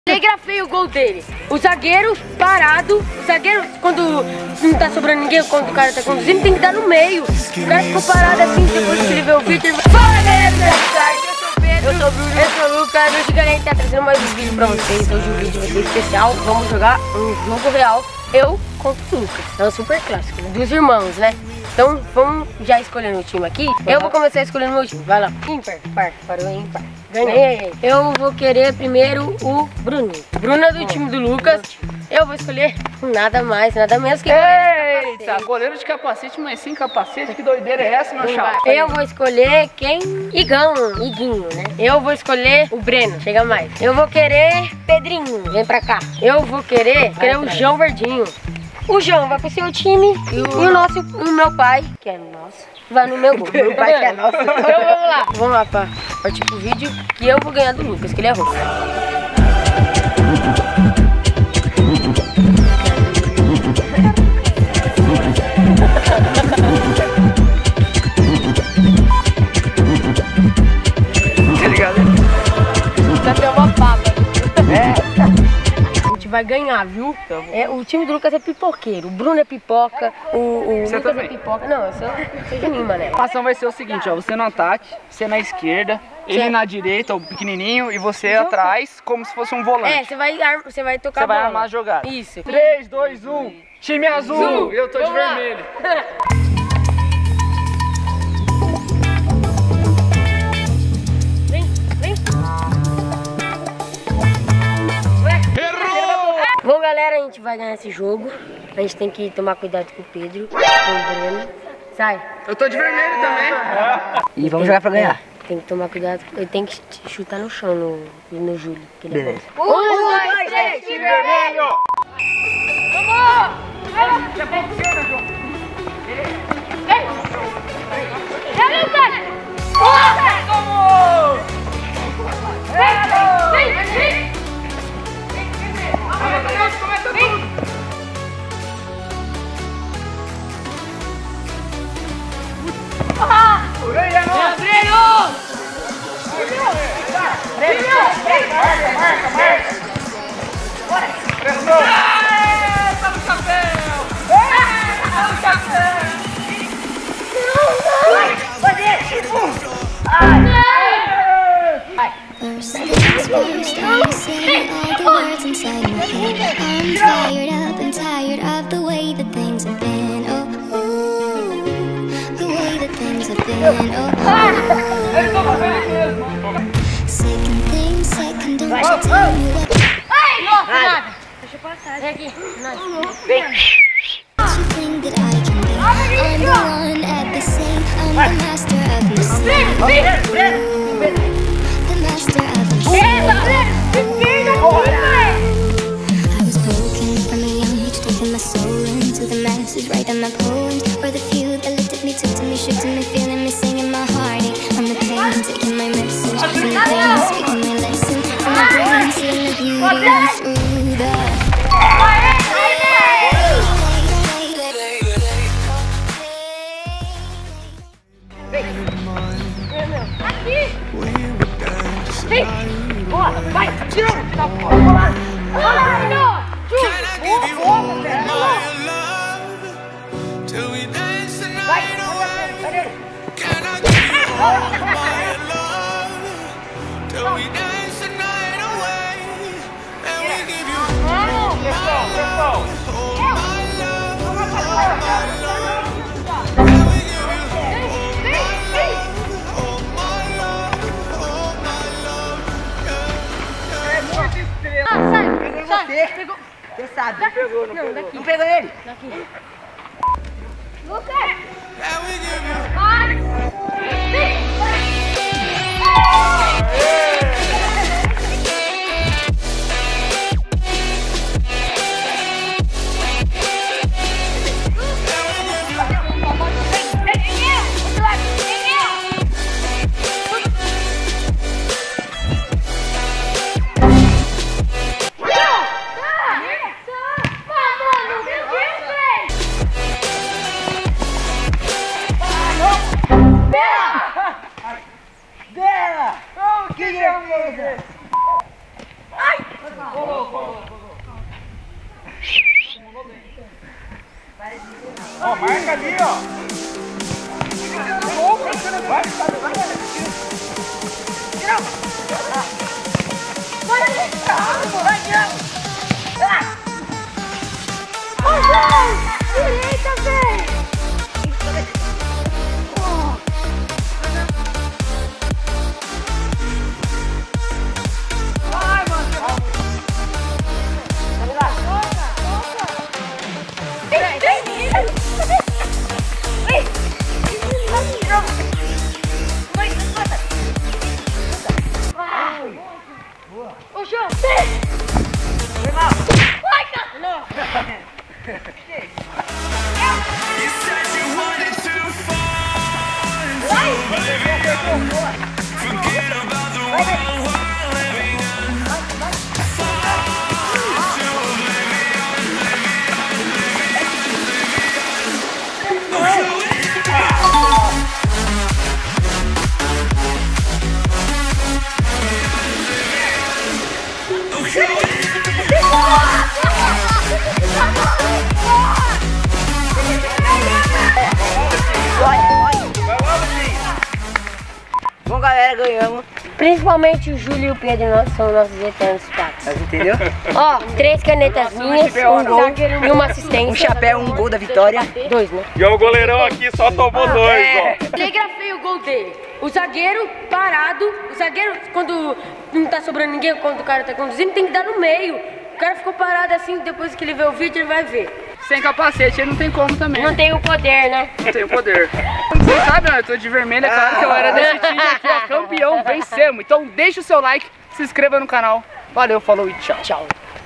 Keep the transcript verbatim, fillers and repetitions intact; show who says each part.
Speaker 1: Telegrafei o gol dele. O zagueiro parado. O zagueiro, quando não tá sobrando ninguém, quando o cara tá conduzindo, tem que dar no meio. O cara ficou parado assim, depois que ele vê o vídeo, ele vai... Fala, galera! Eu sou o Pedro. Eu sou o Bruno. Eu sou o Lucas. Hoje a gente tá trazendo mais um vídeo pra vocês. Hoje o vídeo vai ser especial. Vamos jogar um jogo real. Eu contra o Lucas. É um super clássico, né? Dos irmãos, né? Então vamos já escolhendo o time aqui. Eu vou começar escolhendo o meu time. Vai lá. Ímpar, par, parou ímpar. Ganhei. Eu vou querer primeiro o Bruno. Bruno é do time do Lucas. Eu vou escolher nada mais, nada menos que goleiro de
Speaker 2: Eita, goleiro de capacete, mas sem capacete. Que doideira é essa, meu chapa?
Speaker 1: Eu vou escolher quem? Igão, Iguinho, né? Eu vou escolher o Breno. Chega mais. Eu vou querer Pedrinho. Vem pra cá. Eu vou querer, querer o João Verdinho. O João vai pro seu time e o, e o nosso, o meu pai, que é nosso, vai no meu gol. Meu pai que é nosso. Então vamos lá. Vamos lá pra partir pro vídeo que eu vou ganhar do Lucas, que ele é ruim.
Speaker 2: Tá ligado?
Speaker 1: Vai ter uma papa. É. Vai ganhar, viu? É, o time do Lucas é pipoqueiro, o Bruno é pipoca, o, o Lucas
Speaker 2: também.
Speaker 1: é pipoca. Não, eu sou, sou de mim, mané.
Speaker 2: A ação vai ser o seguinte, ó, você no ataque, você na esquerda, ele na direita, o pequenininho, e você atrás, como se fosse um volante.
Speaker 1: É, você vai, você vai tocar
Speaker 2: Você
Speaker 1: a bola.
Speaker 2: vai armar a jogada.
Speaker 1: Isso.
Speaker 2: três, dois, um, time azul,
Speaker 1: Azul.
Speaker 2: eu tô de
Speaker 1: Vamos lá.
Speaker 2: vermelho.
Speaker 1: Vem, vem. Bom, galera, a gente vai ganhar esse jogo. A gente tem que tomar cuidado com o Pedro, com o Breno. Sai.
Speaker 2: Eu tô de vermelho também.
Speaker 3: E vamos jogar pra ganhar.
Speaker 1: Tem que tomar cuidado. Ele tem que chutar no chão no, no Júlio. Que ele
Speaker 3: Beleza.
Speaker 1: É bom. Um, dois, três, time vermelho! Vamos!
Speaker 2: Você funciona, João.
Speaker 1: Vem! Vem, Lucas!
Speaker 2: Vamos!
Speaker 1: Vem, vem, vem!
Speaker 2: Começa tudo! Vem, Breno! Breno! Marca, marca, marca! Pressão! Tá no chapéu! Tá no chapéu!
Speaker 4: First things first, I'm saying all the words inside my head. I'm fired up and tired of the way that things have been. Oh, ooh, the way that things have been. Oh, ooh. Second thing, second, don't you tell me what
Speaker 1: Nossa, nada! Deixa eu passar. Vem aqui.
Speaker 4: you think that I can be. I'm the one at the same. I'm the master of mistakes. The master of mistakes. I was broken from a young age, taking my soul into the masses, writing my poems for the few that looked at me, took to me, shook to me, feeling me, singing my heartache from the pain, taking my message from the pain, speaking my lesson from my brain, seeing the beauty runs through the.
Speaker 1: Boa, vai, tira! Tá fora, vamos lá! Vai, não! Boa, boa, velho! Vai, vai nele!
Speaker 3: Pegou você. Você sabe.
Speaker 2: Não pegou, não
Speaker 1: Não,
Speaker 2: pegou.
Speaker 1: daqui.
Speaker 3: Não pegou ele?
Speaker 1: Daqui. Lucas! Vai!
Speaker 3: Quem é?
Speaker 2: Pega ali, ó. Vai, vai, vai.
Speaker 1: Vai, direita, velho!
Speaker 2: Vai, mano!
Speaker 1: Vai lá! Vem, vem! Vem! Ô, João!
Speaker 2: Vem lá!
Speaker 1: Vai, cara! Não!
Speaker 3: Bom, galera, ganhamos.
Speaker 1: Principalmente o Júlio e o Pedro são nossos eternos patos.
Speaker 3: Entendeu?
Speaker 1: Ó, três canetas minhas, um gol e uma assistência.
Speaker 3: Um chapéu, um gol da vitória.
Speaker 1: Dois, né?
Speaker 5: E o goleirão aqui só tomou dois, ó.
Speaker 1: Telegrafei o gol dele. O zagueiro parado, o zagueiro quando não tá sobrando ninguém, quando o cara tá conduzindo, tem que dar no meio. O cara ficou parado assim, depois que ele vê o vídeo, ele vai ver.
Speaker 2: Sem capacete, ele não tem como também.
Speaker 1: Não tem o poder, né?
Speaker 2: Não tem o poder. Como vocês sabem, eu tô de vermelho, é claro que eu era desse time aqui, ó, campeão, vencemos. Então deixa o seu like, se inscreva no canal. Valeu, falou e tchau.
Speaker 1: Tchau.